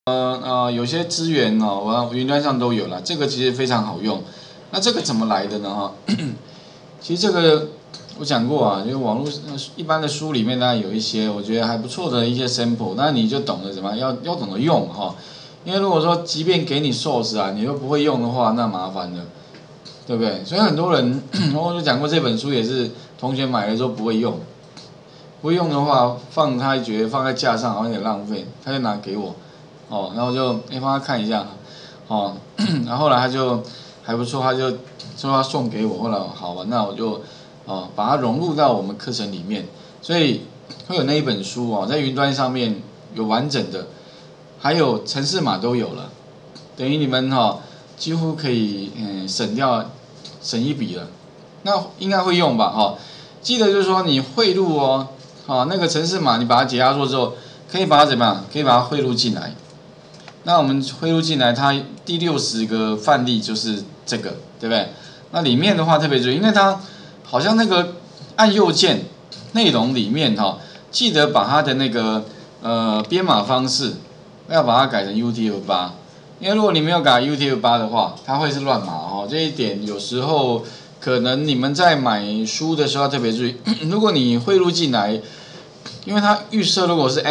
有些资源哦，我云端上都有了，这个其实非常好用。那这个怎么来的呢？哈，其实这个我讲过啊，就是网络一般的书里面呢有一些我觉得还不错的一些 sample， 那你就懂得怎么样要懂得用哈。因为如果说即便给你 source 啊，你又不会用的话，那麻烦了，对不对？所以很多人我就讲过这本书也是同学买了之后不会用，不会用的话他觉得放在架上好像有点浪费，他就拿给我。哦，然后就帮他看一下，哦，然后后来他就还不错，他就说他送给我，后来好吧，那我就把它融入到我们课程里面，所以会有那一本书哦，在云端上面有完整的，还有程式码都有了，等于你们几乎可以省一笔了，那应该会用吧记得就是说你汇入那个程式码你把它解压缩之后，可以把它怎么样？可以把它汇入进来。那我们汇入进来，它第60个范例就是这个，对不对？那里面的话特别注意，因为它好像那个按右键内容里面记得把它的那个编码方式要把它改成 UTF-8，因为如果你没有改 UTF-8的话，它会是乱码这一点有时候可能你们在买书的时候要特别注意。如果你汇入进来，因为它预设如果是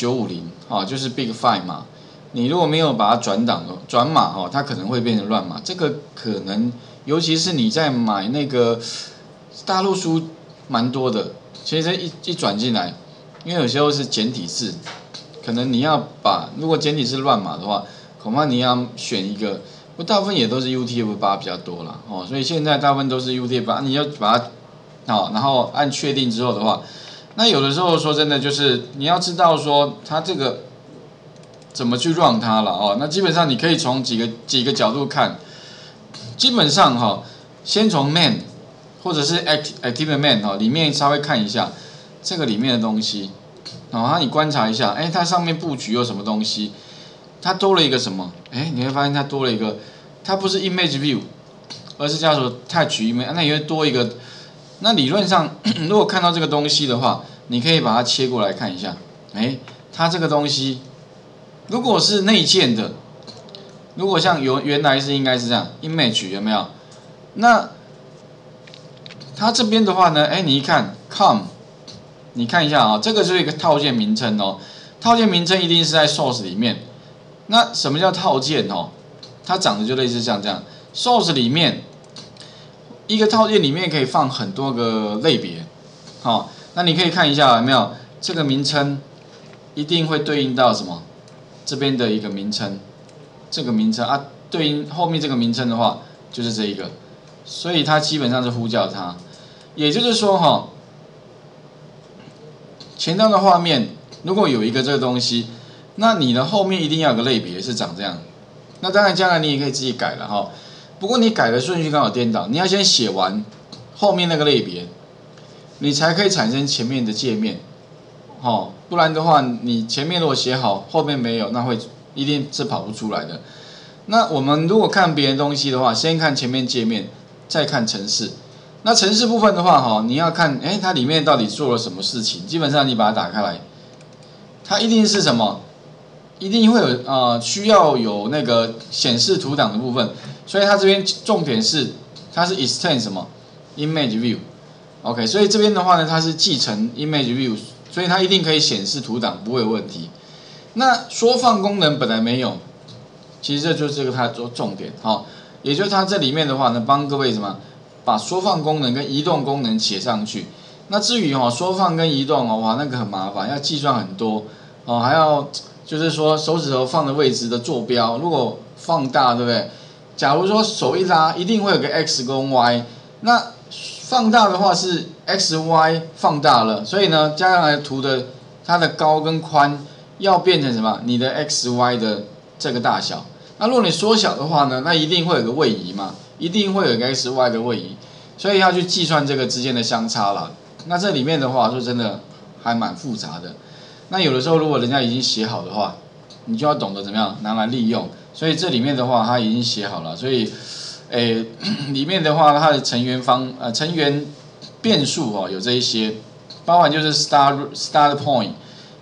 MS950就是 Big Five 嘛。你如果没有把它转码它可能会变成乱码。这个可能，尤其是你在买那个大陆书蛮多的，其实一转进来，因为有时候是简体字，可能你要如果简体字乱码的话，恐怕你要选一个，大部分也都是 UTF-8比较多啦所以现在大部分都是 UTF-8，你要把它然后按确定之后的话，那有的时候说真的就是你要知道说它这个。怎么去 run 它了那基本上你可以从几个角度看，基本上先从 main 或者是 active main 里面稍微看一下这个里面的东西，你观察一下，它上面布局有什么东西，它多了一个什么，你会发现它多了一个，它不是 image view， 而是叫做 touch image， 那也会多一个，那理论上如果看到这个东西的话，你可以把它切过来看一下，它这个东西。如果是内建的，如果像原来应该是这样 ，image 有没有？那它这边的话呢，你一看 com， 你看一下这个就是一个套件名称套件名称一定是在 source 里面。那什么叫套件它长得就类似像这样 ，source 里面一个套件里面可以放很多个类别，那你可以看一下有没有这个名称一定会对应到什么？这边的一个名称，这个名称对应后面这个名称的话，就是这一个，所以它基本上是呼叫它。也就是说前端的画面如果有一个这个东西，那你的后面一定要有个类别是长这样。那当然将来你也可以自己改了不过你改的顺序刚好颠倒，你要先写完后面那个类别，你才可以产生前面的界面。不然的话，你前面如果写好，后面没有，那一定是跑不出来的。那我们如果看别人东西的话，先看前面界面，再看程式。那程式部分的话，你要看，它里面到底做了什么事情？基本上你把它打开来，它一定是什么？一定会有需要有那个显示图档的部分。所以它这边重点是，它是 extend 什么 image view。OK， 所以这边的话呢，它是继承 image view。所以它一定可以显示图档，不会有问题。那缩放功能本来没有，其实这就是这个它的重点也就是它这里面的话呢，帮各位什么把缩放功能跟移动功能写上去。那至于缩放跟移动哇那个很麻烦，要计算很多还要就是说手指头放的位置的坐标，如果放大对不对？假如说手一拉，一定会有个 x 跟 y， 那放大的话是 x、y 放大了，所以呢，加上来图的它的高跟宽要变成什么？你的 x、y 的这个大小。那如果你缩小的话呢，那一定会有个位移嘛，一定会有个 x、y 的位移，所以要去计算这个之间的相差啦。那这里面的话，说真的还蛮复杂的。那有的时候如果人家已经写好的话，你就要懂得怎么样拿来利用。所以这里面的话，它已经写好了，所以。里面的话，它的成员变数有这一些，包含就是 start point，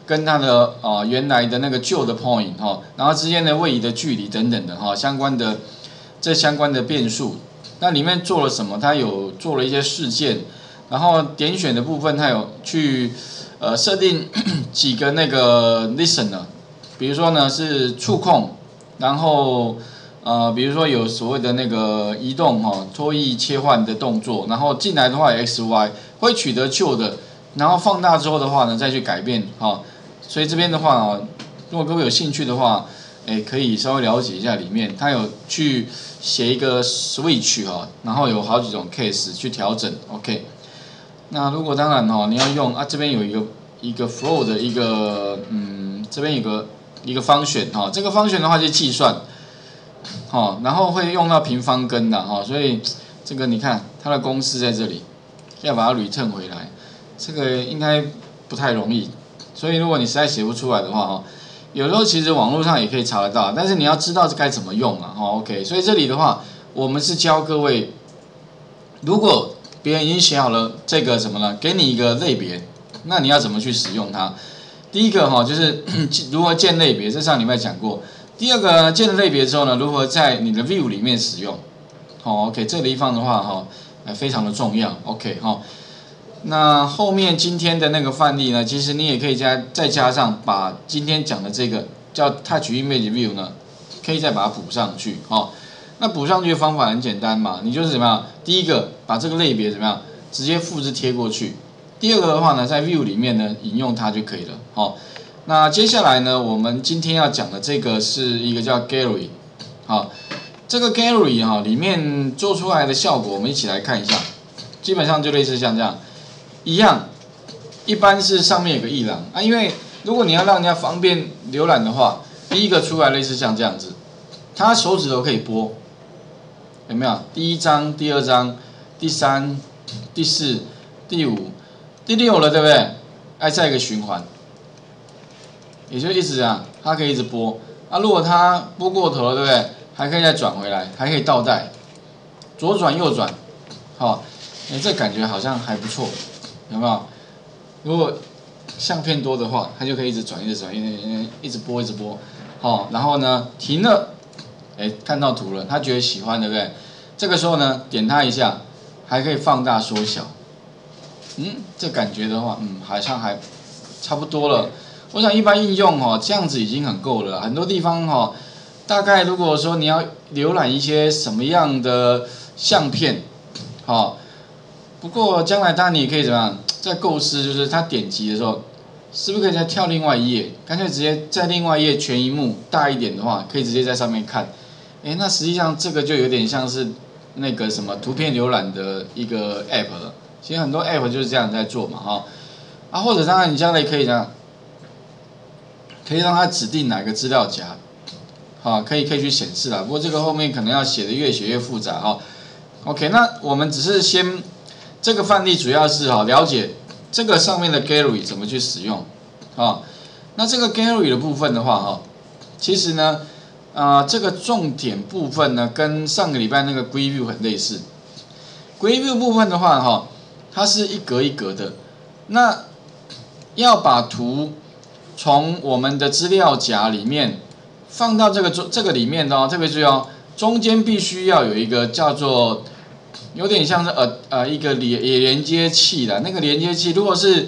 跟它的原来的那个旧的 point 然后之间的位移的距离等等的相关的变数。那里面做了什么？它有做了一些事件，然后点选的部分它有去设定几个那个 listener， 比如说呢是触控，然后比如说有所谓的那个移动拖移切换的动作，然后进来的话有 XY 会取得旧的，然后放大之后的话呢再去改变所以这边的话如果各位有兴趣的话，可以稍微了解一下里面，它有去写一个 switch 然后有好几种 case 去调整 ，OK。那如果当然你要用这边有一个 flow 的一个这边有一个function这个function的话就计算然后会用到平方根的所以这个你看它的公式在这里，要把它 return 回来，这个应该不太容易。所以如果你实在写不出来的话有时候其实网络上也可以查得到，但是你要知道该怎么用OK。所以这里的话，我们是教各位，如果别人已经写好了这个什么呢？给你一个类别，那你要怎么去使用它？第一个就是如何建类别，这上礼拜讲过。第二个建了类别之后呢，如何在你的 view 里面使用？OK， 这个地方的话非常的重要。OK 那后面今天的那个范例呢，其实你也可以再加上把今天讲的这个叫 Touch Image View 呢，可以再把它补上去那补上去的方法很简单嘛，你就是怎么样？第一个把这个类别怎么样，直接复制贴过去。第二个的话呢，在 View 里面呢引用它就可以了那接下来呢，我们今天要讲的这个是一个叫 Gallery 这个 Gallery 里面做出来的效果，我们一起来看一下。基本上就类似像这样。一样，一般是上面有个一栏因为如果你要让人家方便浏览的话，第一个出来类似像这样子，他手指头可以拨，有没有？第一张、第二张、第三、第四、第五、第六了，对不对？再一个循环，也就一直这样，它可以一直拨如果它拨过头了，对不对？还可以再转回来，还可以倒带，左转右转，这感觉好像还不错。有没有？如果相片多的话，它就可以一直转，一直转，一直播，一直播。然后呢，停了，看到图了，他觉得喜欢，对不对？这个时候呢，点它一下，还可以放大缩小。这感觉的话，好像还差不多了。我想一般应用这样子已经很够了。很多地方大概如果说你要浏览一些什么样的相片，不过将来当然你也可以怎么样，在构思就是他点击的时候，是不是可以再跳另外一页，干脆直接在另外一页全萤幕大一点的话，可以直接在上面看。那实际上这个就有点像是那个什么图片浏览的一个 app 了。其实很多 app 就是这样在做嘛或者当然你将来可以这样，可以让它指定哪个资料夹，可以去显示啦。不过这个后面可能要写的越写越复杂OK， 那我们只是先。这个范例主要是了解这个上面的 Gallery 怎么去使用那这个 Gallery 的部分的话其实呢这个重点部分呢跟上个礼拜那个 Grid View 很类似。Grid View 部分的话它是一格一格的，那要把图从我们的资料夹里面放到这个里面特别注意中间必须要有一个叫做。有点像是一个连接器的那个连接器，如果是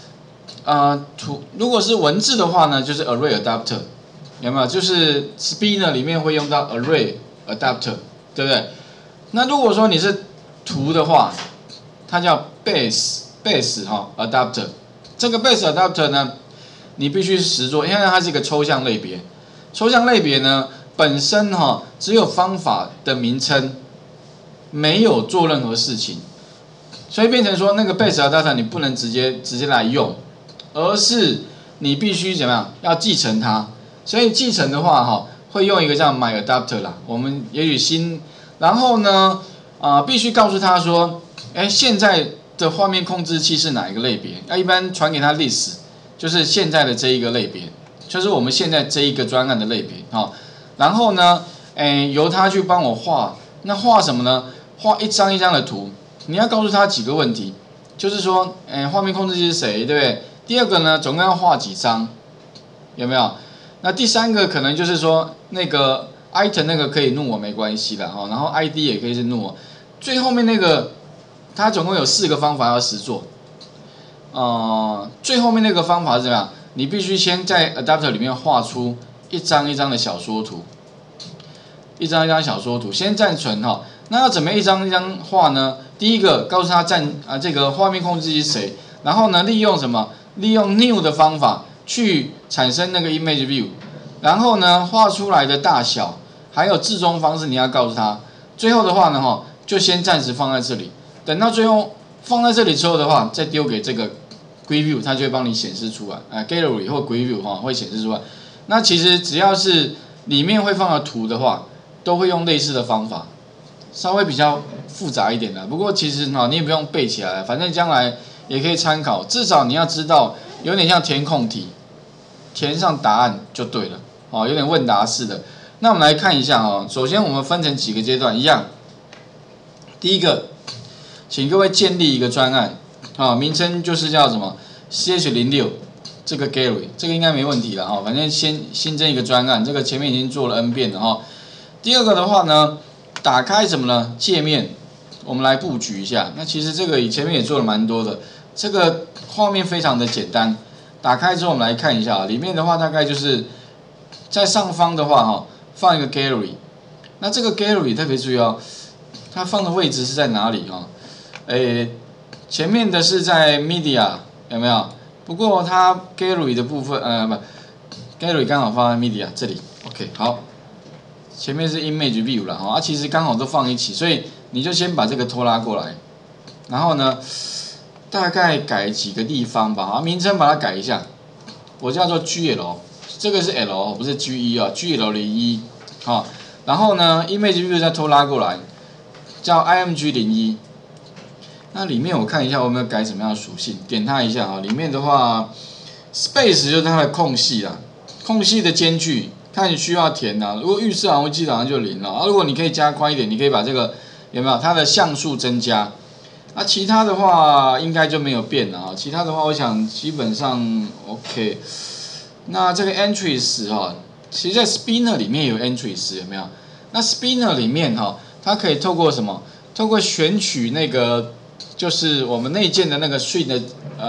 如果是文字的话呢，就是 array adapter， 有没有？就是 Spinner 里面会用到 array adapter， 对不对？那如果说你是图的话，它叫 base adapter。这个 base adapter 呢，你必须实作，因为它是一个抽象类别。抽象类别呢，本身只有方法的名称。没有做任何事情，所以变成说那个 base adapter 你不能直接来用，而是你必须怎么样？要继承它。所以继承的话会用一个叫 my adapter 啦。我们也许然后呢必须告诉他说，现在的画面控制器是哪一个类别？一般传给他 list， 就是现在的这一个类别，就是我们现在这一个专案的类别然后呢，由他去帮我画，那画什么呢？画一张一张的图，你要告诉他几个问题，就是说，画面控制器是谁，对不对？第二个呢，总共要画几张？ 有没有？那第三个可能就是说那个 item 那个可以弄我没关系的哈，然后 ID 也可以是弄我。最后面那个它总共有4个方法要实做。最后面那个方法是怎么样？你必须先在 adapter 里面画出一张一张的小说图，一张一张小说图，先暂存哈。那要怎么一张一张画呢？第一个告诉他这个画面控制器是谁，然后呢利用什么？利用 new 的方法去产生那个 image view， 然后呢画出来的大小还有置中方式你要告诉他。最后的话呢就先暂时放在这里，等到最后放在这里之后的话，再丢给这个 Grid View， 它就会帮你显示出来，Gallery 或 Grid View 会显示出来。那其实只要是里面会放的图的话，都会用类似的方法，稍微比较复杂一点的。不过其实你也不用背起来，反正将来也可以参考，至少你要知道，有点像填空题，填上答案就对了，有点问答式的。那我们来看一下首先我们分成几个阶段，一样。第一个，请各位建立一个专案，名称就是叫什么 CH06 这个 Gallery， 这个应该没问题了反正先新增一个专案，这个前面已经做了 N 遍了第二个的话呢，打开什么呢？界面，我们来布局一下。那其实这个前面也做了蛮多的，这个画面非常的简单。打开之后我们来看一下里面的话大概就是在上方的话放一个 Gallery， 那这个 Gallery 特别注意它放的位置是在哪里前面的是在 Media 有没有？不过它 Gallery 的部分Gallery 刚好放在 Media 这里 ，OK 好。前面是 Image View 啦其实刚好都放一起，所以你就先把这个拖拉过来，然后呢大概改几个地方吧名称把它改一下，我叫做 GL， 这个是 L 不是 GE GL01 然后呢 Image View 再拖拉过来。叫 IMG01， 那里面我看一下我有没有改什么样的属性，点它一下里面的话 ，space 就是它的空隙啦，空隙的间距看你需要填如果预设我记得好像就0了如果你可以加宽一点，你可以把这个有没有它的像素增加，其他的话应该就没有变了其他的话我想基本上 OK。那这个 entries 其实在 spinner 里面有 entries 有没有？那 spinner 里面它可以透过什么？透过选取那个就是我们内建的那个 string 的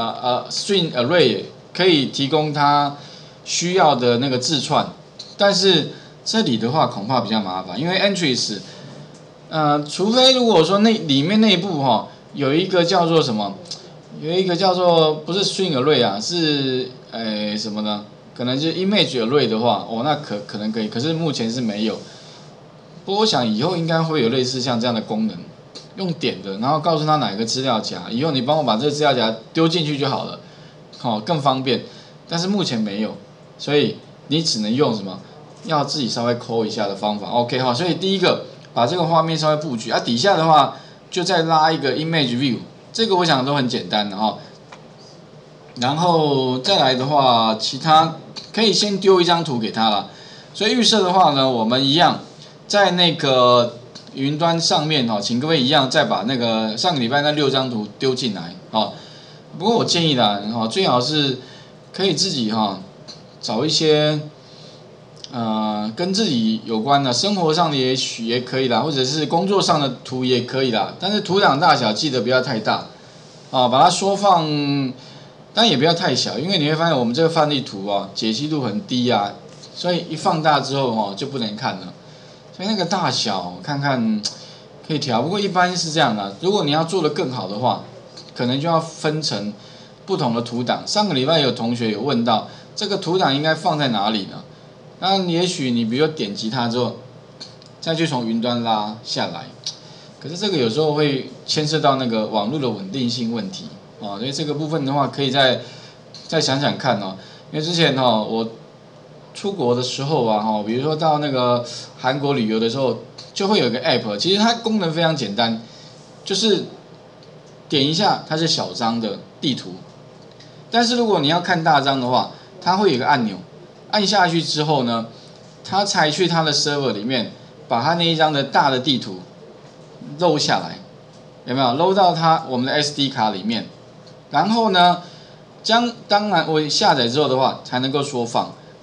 string array， 可以提供它需要的那个字串。但是这里的话恐怕比较麻烦，因为 entries， 除非如果说里面内部有一个叫做什么，有一个叫做不是 string array 是什么呢？可能是 image array 的话，那可能可以，可是目前是没有。不过我想以后应该会有类似像这样的功能，用点的，然后告诉他哪个资料夹，以后你帮我把这个资料夹丢进去就好了，更方便。但是目前没有，所以你只能用什么？要自己稍微抠一下的方法。OK 所以第一个把这个画面稍微布局底下的话就再拉一个 image view， 这个我想都很简单的然后再来的话，其他可以先丢一张图给他了。所以预设的话呢，我们一样。在那个云端上面请各位一样再把那个上个礼拜那6张图丢进来不过我建议啦最好是可以自己找一些跟自己有关的生活上的也许也可以啦，或者是工作上的图也可以啦，但是图档大小记得不要太大把它缩放，但也不要太小，因为你会发现我们这个范例图解析度很低所以一放大之后就不能看了。所以那个大小看看可以调，不过一般是这样的。如果你要做得更好的话，可能就要分成不同的图档。上个礼拜有同学有问到，这个图档应该放在哪里呢？那也许你比如说点击它之后，再去从云端拉下来，可是这个有时候会牵涉到那个网络的稳定性问题所以这个部分的话，可以再想想看因为之前我出国的时候比如说到那个韩国旅游的时候，就会有一个 app， 其实它功能非常简单，就是点一下它是小张的地图，但是如果你要看大张的话，它会有一个按钮，按下去之后呢，它才去它的 server 里面把它那一张的大的地图漏下来，有没有漏到我们的 SD 卡里面？然后呢，当然我下载之后的话才能够缩放。不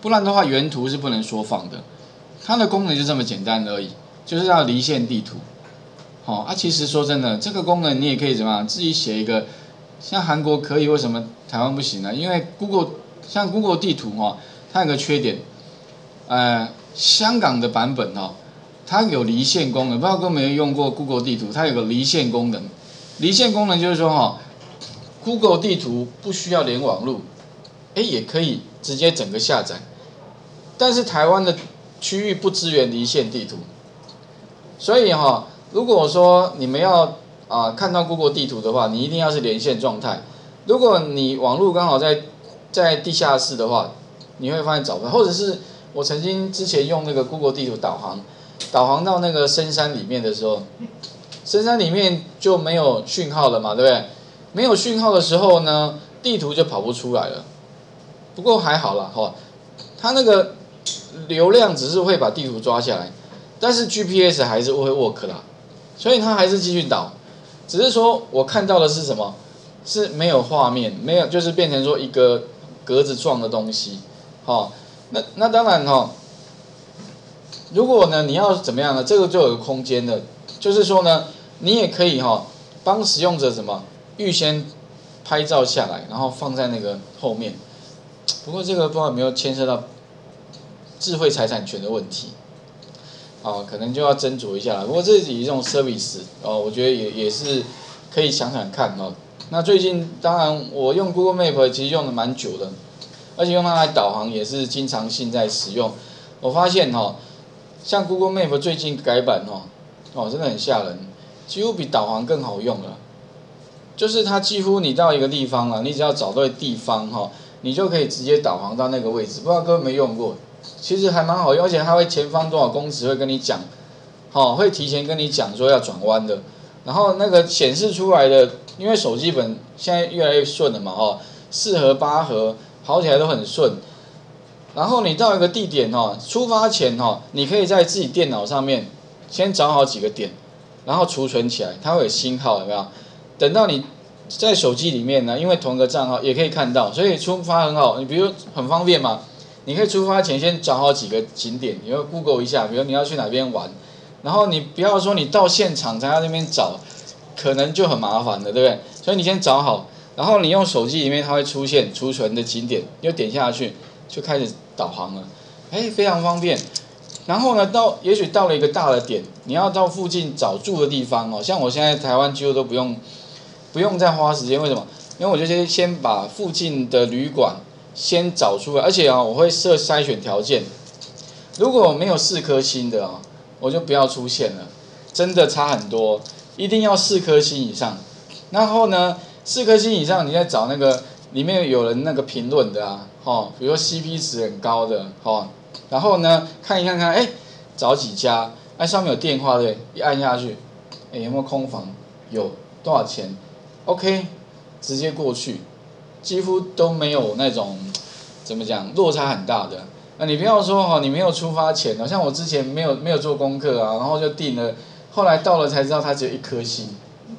不然的话原图是不能缩放的。它的功能就这么简单而已，就是要离线地图。其实说真的，这个功能你也可以怎么样，自己写一个，像韩国可以，为什么台湾不行呢？因为 像 Google 地图它有个缺点，香港的版本它有离线功能，不知道各位有没有用过 Google 地图，它有个离线功能。离线功能就是说Google 地图不需要连网路，也可以直接整个下载。但是台湾的区域不支援离线地图，所以如果说你们要看到 Google 地图的话，你一定要是连线状态。如果你网路刚好在地下室的话，你会发现找不到。或者是我曾经之前用那个 Google 地图导航到那个深山里面的时候，深山里面就没有讯号了嘛，对不对？没有讯号的时候呢，地图就跑不出来了。不过还好啦，它那个流量只是会把地图抓下来，但是 GPS 还是会 work 啦，所以它还是继续导。只是说我看到的是什么？是没有画面，没有就是变成说一个格子状的东西。那当然如果呢你要怎么样呢？这个就有个空间的，就是说呢，你也可以帮使用者预先拍照下来，然后放在那个后面。不过这个不知道有没有牵涉到智慧财产权的问题，可能就要斟酌一下了。不过这里这种 service 我觉得也是可以想想看那最近当然我用 Google Map 其实用的蛮久的，而且用它来导航也是经常性在使用。我发现像 Google Map 最近改版真的很吓人，几乎比导航更好用了。就是它几乎你到一个地方你只要找对地方你就可以直接导航到那个位置。不知道各位有没有用过？其实还蛮好用，而且它会前方多少公尺会跟你讲，会提前跟你讲说要转弯的。然后那个显示出来的，因为手机本现在越来越顺了嘛，4核8核跑起来都很顺。然后你到一个地点出发前你可以在自己电脑上面先找好几个点，然后储存起来，它会有星号，有没有？等到你在手机里面呢，因为同一个账号也可以看到，所以出发很好。你比如很方便嘛，你可以出发前先找好几个景点，你要 Google 一下，比如你要去哪边玩，然后你不要说你到现场才在那边找，可能就很麻烦了，对不对？所以你先找好，然后你用手机里面它会出现储存的景点，你就点下去就开始导航了，非常方便。然后呢，也许到了一个大的点，你要到附近找住的地方像我现在台湾几乎都不用再花时间，为什么？因为我就先把附近的旅馆先找出来，而且我会设筛选条件，如果没有4颗星的我就不要出现了，真的差很多，一定要4颗星以上。然后呢，4颗星以上，你再找那个里面有人那个评论的比如说 CP 值很高的然后呢看找几家，上面有电话对，一按下去，有没有空房？有，多少钱 ？OK， 直接过去，几乎都没有那种怎么讲落差很大的。你不要说你没有出发前像我之前没有做功课然后就订了，后来到了才知道它只有1颗星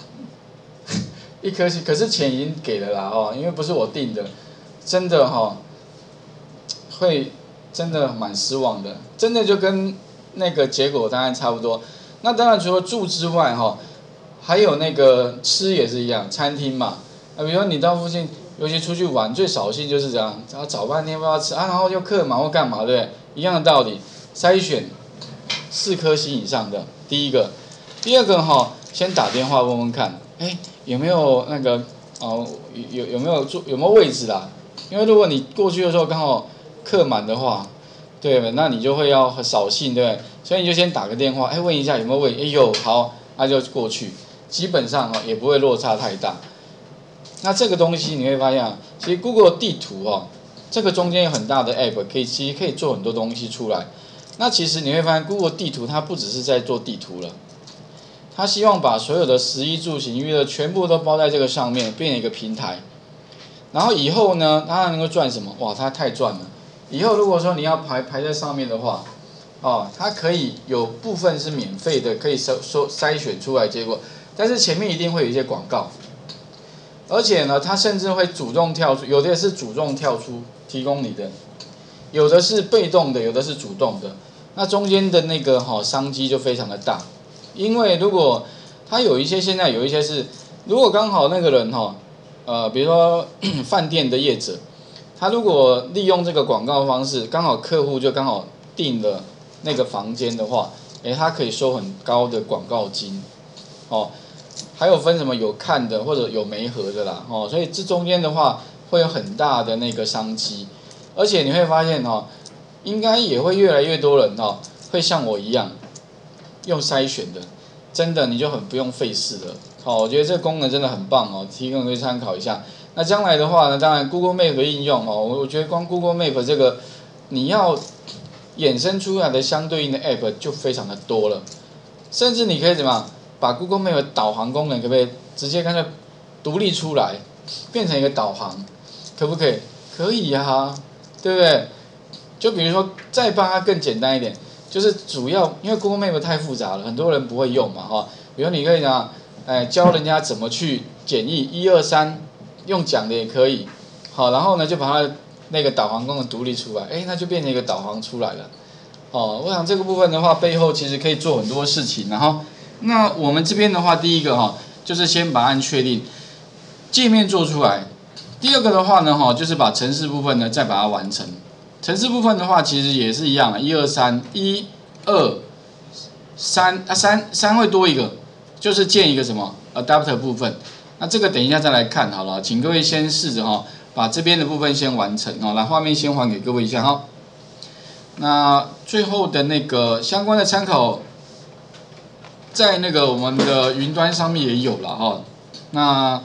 ，1颗星，可是钱已经给了啦因为不是我订的，真的会真的蛮失望的，真的就跟那个结果当然差不多。那当然除了住之外还有那个吃也是一样，餐厅嘛，比如说你到附近，尤其出去玩，最扫兴就是这样，然后找半天不知道吃然后就客满或干嘛，对不对？一样的道理，筛选4颗星以上的，第一个，第二个先打电话问问看，有没有那个有没有位置啦？因为如果你过去的时候刚好客满的话，对，那你就会要很扫兴，对不对？所以你就先打个电话，问一下有没有位，有，好，那就过去。基本上也不会落差太大。那这个东西你会发现其实 Google 地图这个中间有很大的 App 其实可以做很多东西出来。那其实你会发现 Google 地图它不只是在做地图了，它希望把所有的食衣住行娱乐全部都包在这个上面，变成一个平台。然后以后呢，它能够赚什么？哇，它太赚了！以后如果说你要排在上面的话，它可以有部分是免费的，可以筛选出来结果。但是前面一定会有一些广告，而且呢，它甚至会主动跳出，有的是主动跳出提供你的， 有的是被动的，有的是主动的。那中间的那个商机就非常的大，因为如果他有一些现在有一些是，如果刚好那个人比如说饭店的业者，他如果利用这个广告方式，刚好客户就刚好订了那个房间的话，他可以收很高的广告金，还有分什么有看的或者有媒合的啦，所以这中间的话会有很大的那个商机，而且你会发现应该也会越来越多人会像我一样用筛选的，真的你就很不用费事了。我觉得这个功能真的很棒提供可以参考一下。那将来的话呢，当然 Google Map 的应用我觉得光 Google Map 这个你要衍生出来的相对应的 App 就非常的多了，甚至你可以怎么把 Google Map 的导航功能可不可以直接干脆独立出来，变成一个导航，可不可以？可以呀，对不对？就比如说再帮它更简单一点，就是主要因为 Google Map 太复杂了，很多人不会用嘛比如你可以教人家怎么去简易1、2、3，用讲的也可以，然后呢就把它那个导航功能独立出来，那就变成一个导航出来了。我想这个部分的话，背后其实可以做很多事情。然后，那我们这边的话，第一个就是先把按确定，界面做出来。第二个的话呢就是把程式部分呢再把它完成。程式部分的话，其实也是一样1、2、3，1、2、3会多一个，就是建一个什么 adapter 部分。那这个等一下再来看好了，请各位先试着把这边的部分先完成来，画面先还给各位一下那最后的那个相关的参考，在那个我们的云端上面也有了那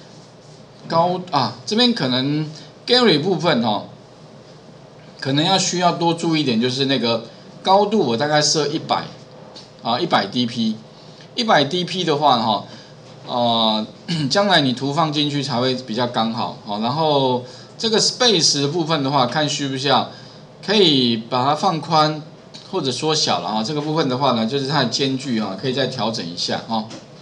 这边可能 Gary 部分可能需要多注意一点，就是那个高度我大概设100 dp，100 dp 的话将来你图放进去才会比较刚好然后这个 space 的部分的话，看需不需要可以把它放宽或者缩小了这个部分的话呢，就是它的间距可以再调整一下